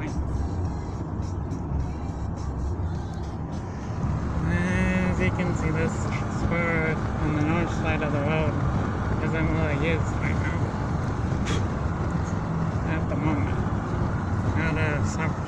point. As you can see, this spur on the north side of the road isn't really used right now at the moment. Now there's